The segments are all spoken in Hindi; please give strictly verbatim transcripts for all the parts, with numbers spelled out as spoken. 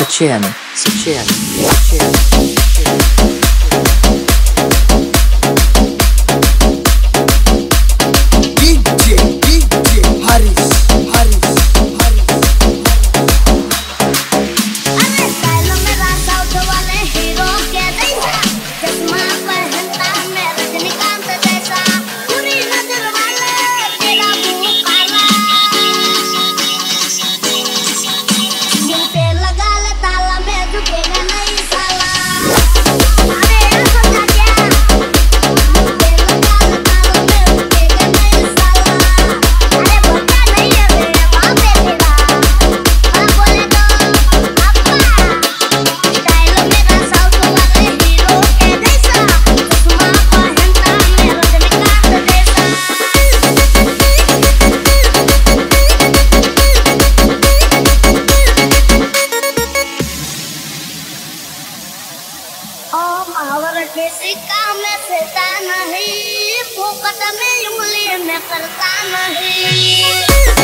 Sachin, Sachin, Sachin, Sachin. D J, D J, Harish, Harish, Harish. अरे सालों में रात वाले हीरो के जैसा चश्मा पहनता मैं रजनीकांत जैसा पूरी नजर वाले तेरा मुंह काला दिल पे लगा ले ताला मैं झुकेगा नहीं साला अरे ऐसा क्या क्या दिल पे लगा ले ताला मैं झुकेगा नहीं साला अरे बच्चा नहीं है मेरे बाप है तेरा हाँ बोले तो स्टाइल मेरा साउथ वाले हीरो के जैसा चश्मा पहनता मैं रजनीकांत जैसा ओ मावर के सिक्का में सेता नहीं फोकट में उंगली में करता नहीं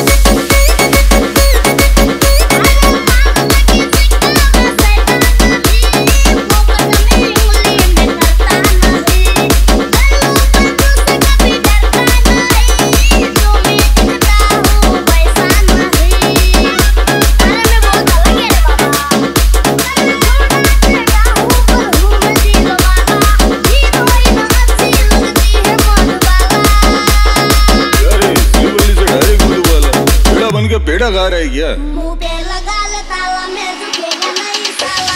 पेड़ा गा रहा है क्या? मुंह पे लगा ले ताला मैं झुकेगा नहीं साला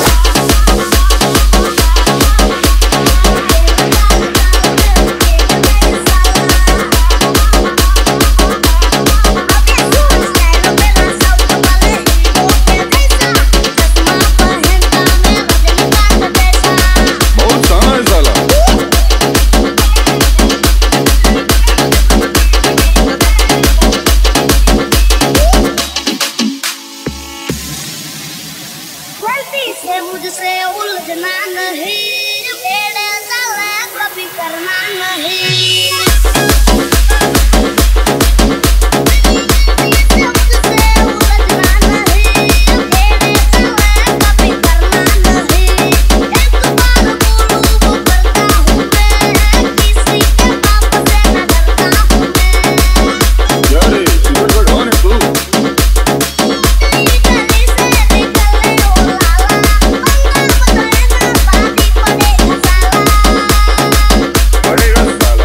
बहुत साना है साला। गलती से मुझसे उलझना नहीं मेरे साला कभी करना नहीं मुझसे उलझना नहीं मेरे साला कभी करना नहीं एक बार बोलूं वो करता हूँ मैं किसी के बाप से न डरता हूँ मैं क्या रे सिगरेट का कौन है तू? पड़ेगा साला।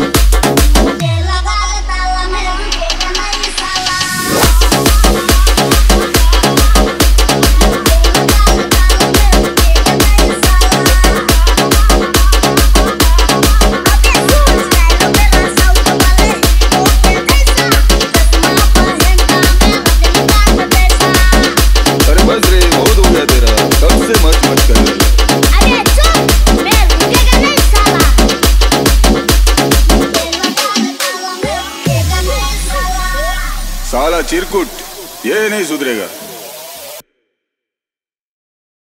अरे बस रे बहुत हो गया तेरा कब से मच मच कर रहा है। साला चिरकुट ये नहीं सुधरेगा।